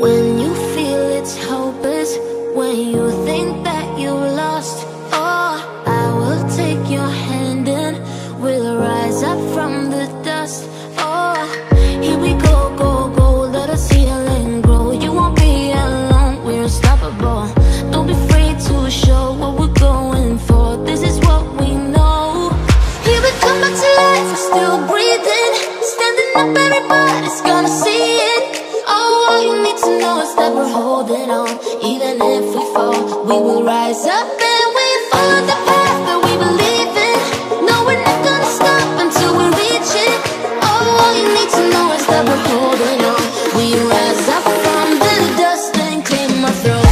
When you feel it's hopeless, when you think that you lost, oh, I will take your hand and we'll rise up from the dust. Oh, here we go, go, go, let us heal and grow. You won't be alone, we're unstoppable. Don't be afraid to show what we're going for. This is what we know. Here we come back to life, we're still breathing. Standing up, everybody's gonna see it. Oh, all you need to know is that we're holding on. Even if we fall, we will rise up and we follow the path that we believe in. No, we're not gonna stop until we reach it. Oh, all you need to know is that we're holding on. We rise up from the dust and claim our throne.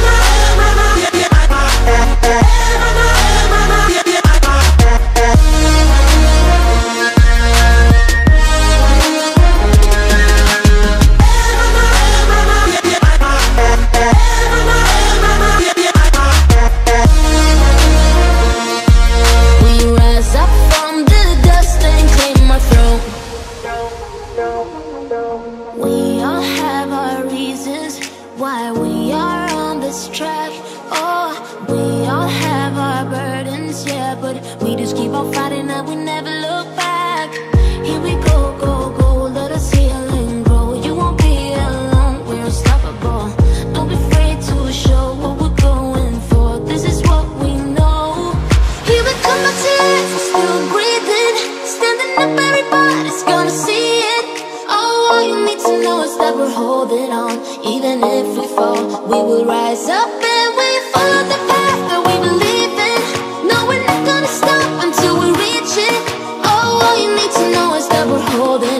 We all have our reasons why we are on this track. Oh, we all have our burdens, yeah, but we just keep on fighting and we never look back. Here we go, go, go, let us heal and grow. You won't be alone, we're unstoppable. Don't be afraid to show what we're going for. This is what we know. Here we come back to life, we're still breathing. Standing up, everybody's gonna see it. Oh, all you need to know is that we're holding on. Even if we fall, we will rise up and we follow the path that we believe in. No, we're not gonna stop until we reach it. Oh, all you need to know is that we're holding on.